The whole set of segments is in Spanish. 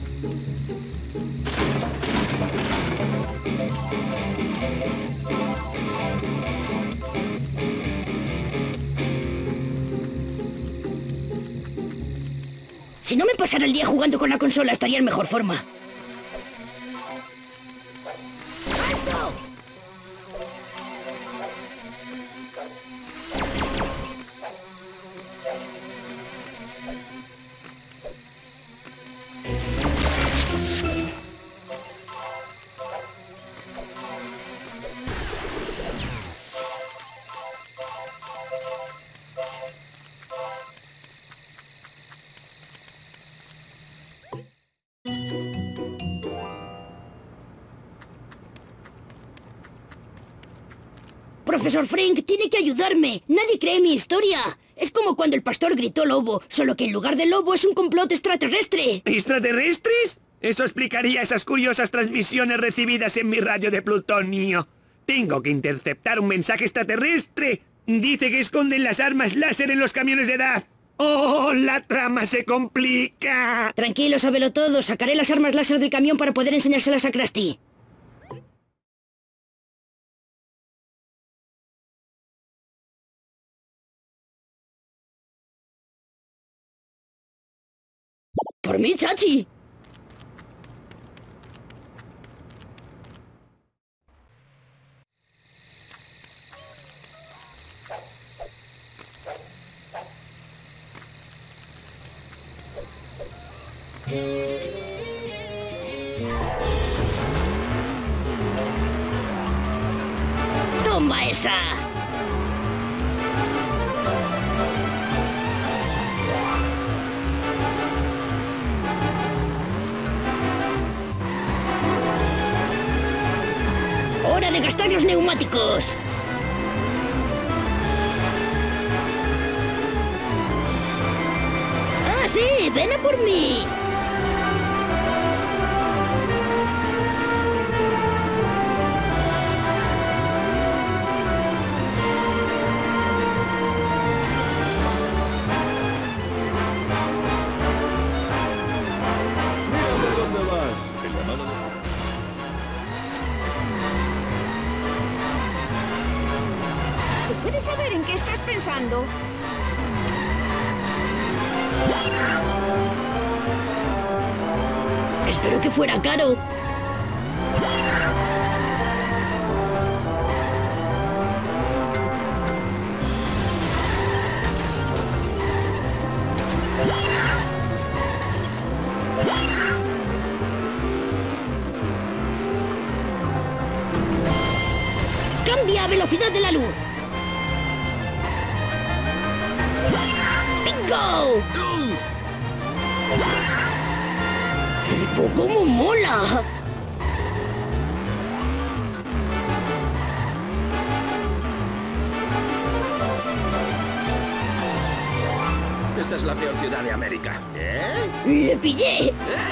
Si no me pasara el día jugando con la consola, estaría en mejor forma. ¡Alto! Profesor Frink, tiene que ayudarme. Nadie cree mi historia. Es como cuando el pastor gritó lobo, solo que en lugar de lobo es un complot extraterrestre. ¿Extraterrestres? Eso explicaría esas curiosas transmisiones recibidas en mi radio de plutonio. Tengo que interceptar un mensaje extraterrestre. Dice que esconden las armas láser en los camiones de edad. ¡Oh, la trama se complica! Tranquilo, sábelo todo. Sacaré las armas láser del camión para poder enseñárselas a Krusty. ¡Por mí, Chachi! ¡Toma esa! ¡Hora de gastar los neumáticos! ¡Ah, sí! ¡Ven a por mí! ¿Puedes saber en qué estás pensando? Espero que fuera caro. Cambia a velocidad de la luz. ¡Bingo! ¡Flipo, cómo mola! Esta es la peor ciudad de América. ¿Eh? ¡Le pillé!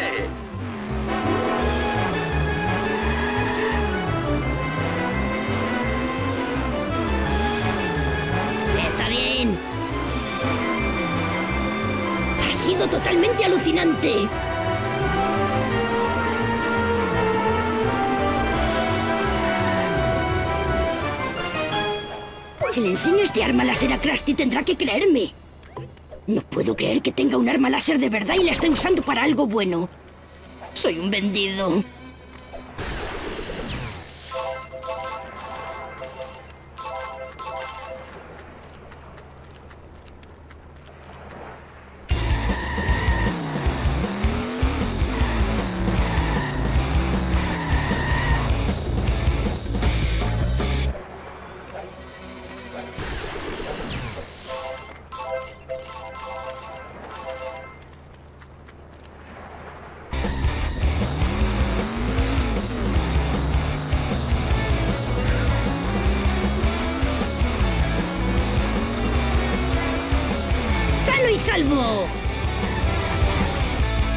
¡Está bien! ¡Ha sido totalmente alucinante! Si le enseño este arma láser a Krusty, tendrá que creerme. No puedo creer que tenga un arma láser de verdad y la esté usando para algo bueno. Soy un vendido. ¡Y salvo!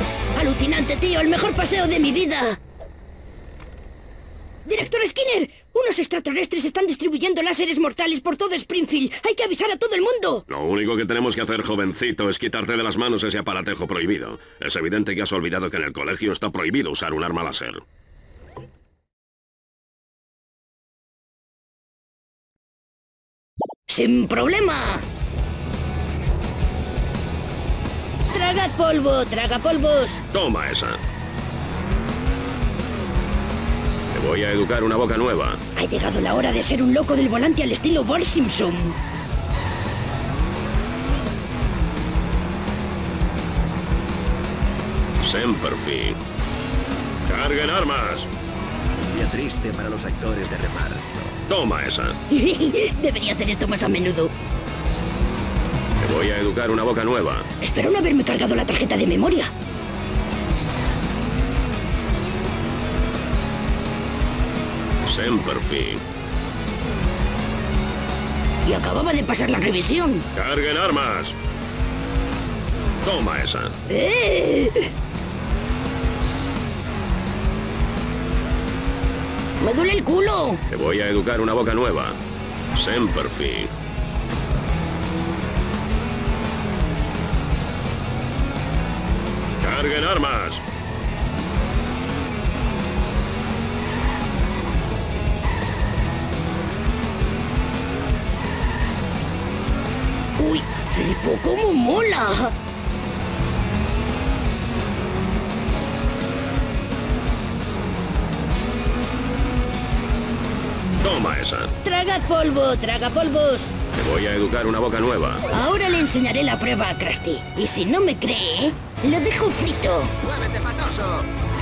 Alucinante, tío, el mejor paseo de mi vida. ¡Director Skinner! Unos extraterrestres están distribuyendo láseres mortales por todo Springfield. Hay que avisar a todo el mundo. Lo único que tenemos que hacer, jovencito, es quitarte de las manos ese aparatejo prohibido. Es evidente que has olvidado que en el colegio está prohibido usar un arma láser. ¡Sin problema! ¡Tragad polvo! ¡Traga polvos! Toma esa. Te voy a educar una boca nueva. Ha llegado la hora de ser un loco del volante al estilo Bart Simpson. Semper Fi. ¡Carguen armas! Día triste para los actores de reparto. Toma esa. Debería hacer esto más a menudo. Te voy a educar una boca nueva. Espero no haberme cargado la tarjeta de memoria. Semper Fi. Y acababa de pasar la revisión. ¡Carguen armas! Toma esa. ¡Me duele el culo! Te voy a educar una boca nueva. Semper Fi. ¡Carguen armas! ¡Uy! ¡Flipo cómo mola! Toma esa. ¡Tragad polvo! ¡Traga polvos! Te voy a educar una boca nueva. Ahora le enseñaré la prueba a Krusty. Y si no me cree, lo dejo frito. ¡Muévete, patoso!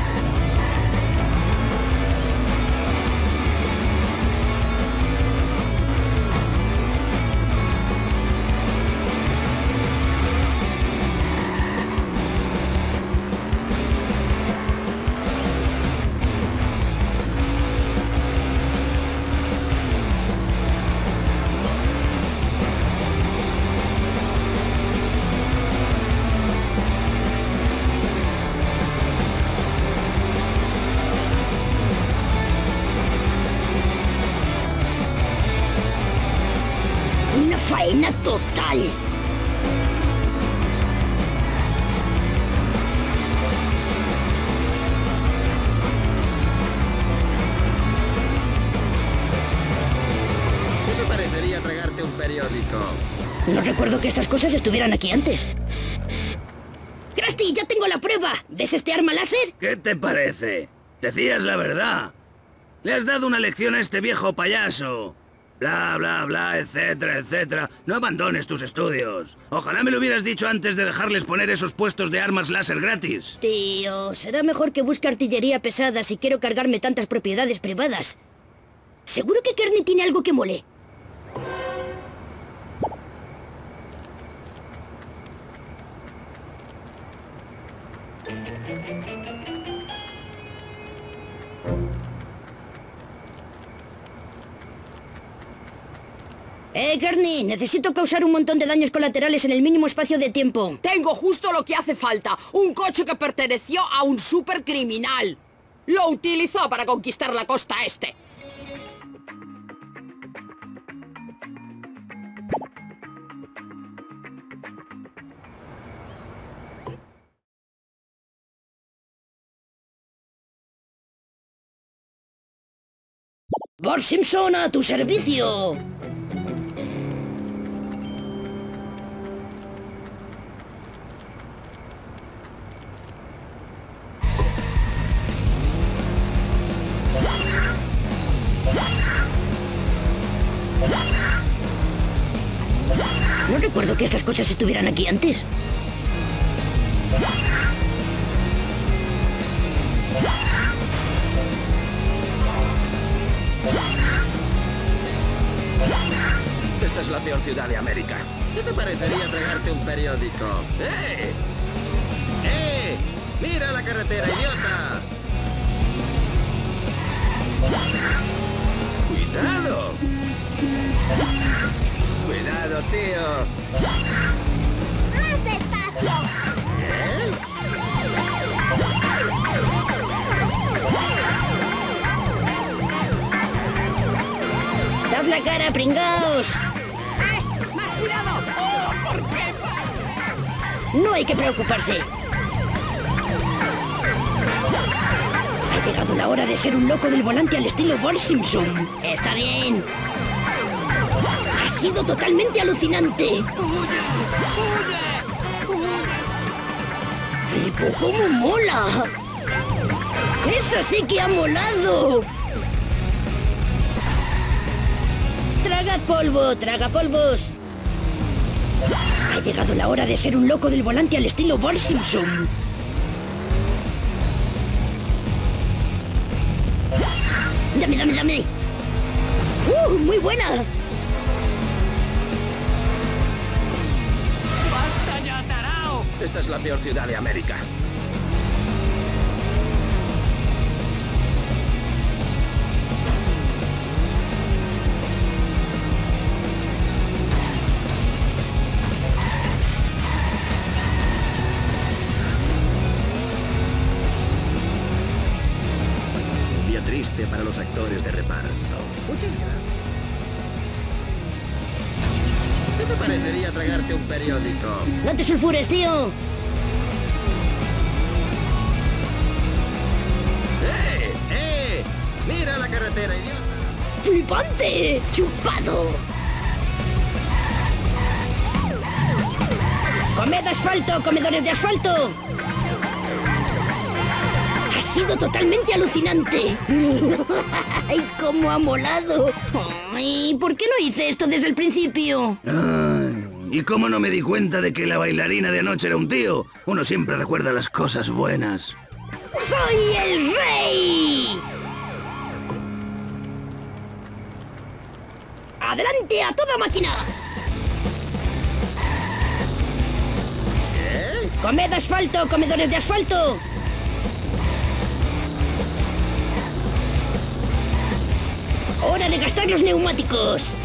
Una faena total. ¿Qué te parecería tragarte un periódico? No recuerdo que estas cosas estuvieran aquí antes. ¡Krusty, ya tengo la prueba! ¿Ves este arma láser? ¿Qué te parece? Decías la verdad. Le has dado una lección a este viejo payaso. Bla, bla, bla, etcétera, etcétera. No abandones tus estudios. Ojalá me lo hubieras dicho antes de dejarles poner esos puestos de armas láser gratis. Tío, será mejor que busque artillería pesada si quiero cargarme tantas propiedades privadas. Seguro que Kearney tiene algo que mole. Kearney, necesito causar un montón de daños colaterales en el mínimo espacio de tiempo. Tengo justo lo que hace falta. Un coche que perteneció a un supercriminal. Lo utilizó para conquistar la costa este. Bart Simpson, a tu servicio. No recuerdo que estas cosas estuvieran aquí antes. Esta es la peor ciudad de América. ¿Qué te parecería tragarte un periódico? ¡Eh! ¡Eh! ¡Mira la carretera, idiota! ¡Cuidado! ¡Cuidado, tío! ¡Más despacio! cara, pringaos! ¡Más cuidado! ¿Por qué pasa? No hay que preocuparse. Ha llegado la hora de ser un loco del volante al estilo Bart Simpson. Está bien. Ha sido totalmente alucinante. ¡Flipo, cómo mola! ¡Eso sí que ha molado! ¡Tragad polvo, traga polvos! Ha llegado la hora de ser un loco del volante al estilo Bart Simpson. ¡Dame, dame, dame! ¡Muy buena! ¡Basta ya, tarao! Esta es la peor ciudad de América. Triste para los actores de reparto. Muchas gracias. ¿Qué te parecería tragarte un periódico? ¡No te sulfures, tío! ¡Eh! ¡Mira la carretera, idiota! ¡Flipante! ¡Chupado! ¡Comed asfalto, comedores de asfalto! ¡Ha sido totalmente alucinante! ¡Ay, cómo ha molado! ¡Ay, ¿por qué no hice esto desde el principio? ¿Y cómo no me di cuenta de que la bailarina de anoche era un tío? Uno siempre recuerda las cosas buenas. ¡Soy el rey! ¡Adelante a toda máquina! ¿Qué? ¡Comed asfalto, comedores de asfalto! ¡Hora de gastar los neumáticos!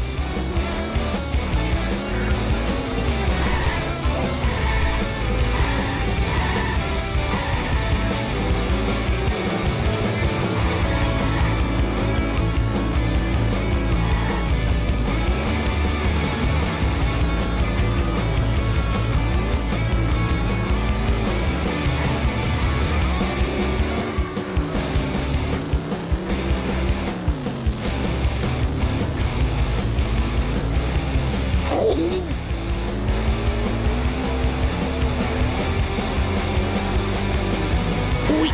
¡Uy!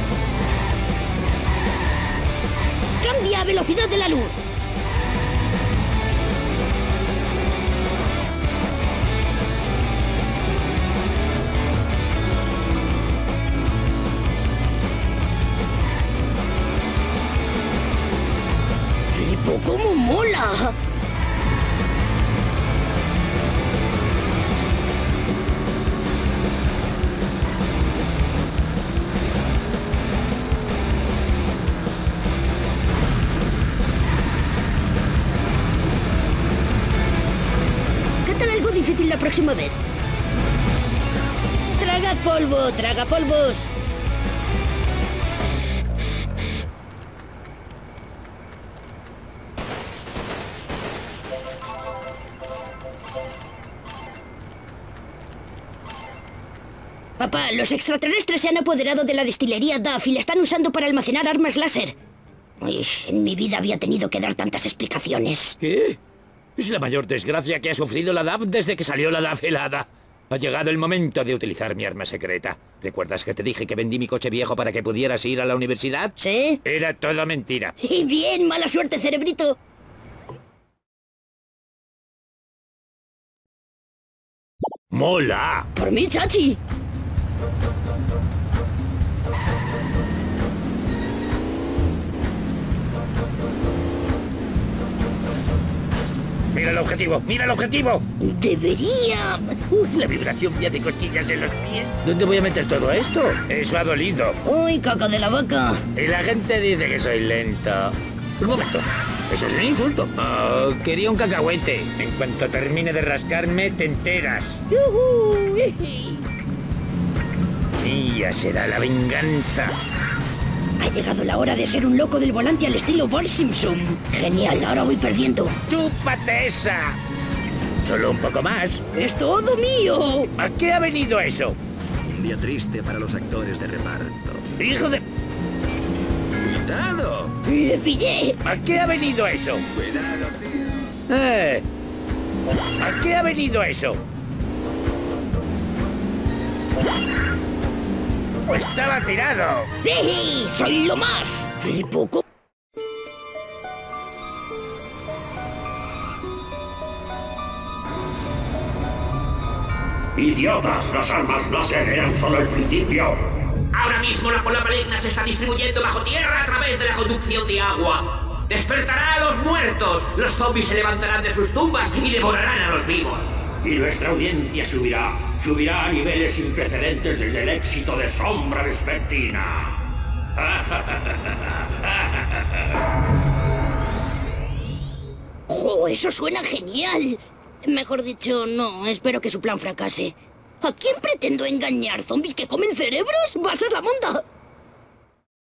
¡Cambia a velocidad de la luz! ¡Flipo, cómo mola! Algo difícil la próxima vez. Tragad polvo, traga polvos. Papá, los extraterrestres se han apoderado de la destilería Duff y la están usando para almacenar armas láser. Uy, en mi vida había tenido que dar tantas explicaciones. ¿Qué? Es la mayor desgracia que ha sufrido la DAF desde que salió la DAF helada. Ha llegado el momento de utilizar mi arma secreta. ¿Recuerdas que te dije que vendí mi coche viejo para que pudieras ir a la universidad? ¿Sí? Era todo mentira. Y bien, mala suerte, cerebrito. ¡Mola! Por mí, chachi. ¡Mira el objetivo! ¡Mira el objetivo! Debería... La vibración me hace cosquillas en los pies. ¿Dónde voy a meter todo esto? Eso ha dolido. ¡Uy, caca de la vaca! Y la gente dice que soy lento. Un momento. Eso es un insulto. Oh, quería un cacahuete. En cuanto termine de rascarme, te enteras. ¡Yujú! Y ya será la venganza. Ha llegado la hora de ser un loco del volante al estilo Bart Simpson. Genial, ahora voy perdiendo. ¡Chúpate esa! Solo un poco más. ¡Es todo mío! ¿A qué ha venido eso? Un día triste para los actores de reparto. ¡Hijo de... ¡Cuidado! ¡Le pillé! ¿A qué ha venido eso? ¡Cuidado, tío! ¿A qué ha venido eso? ¡Estaba tirado! ¡Sí! ¡Soy lo más! ¡Flipo! ¡Idiotas! ¡Las armas láser eran solo el principio! Ahora mismo la cola maligna se está distribuyendo bajo tierra a través de la conducción de agua. Despertará a los muertos. Los zombies se levantarán de sus tumbas y devorarán a los vivos. Y nuestra audiencia subirá a niveles sin precedentes desde el éxito de Sombra Vespertina. ¡Oh, eso suena genial! Mejor dicho, no, espero que su plan fracase. ¿A quién pretendo engañar? ¿Zombies que comen cerebros? ¡Va a ser la monda!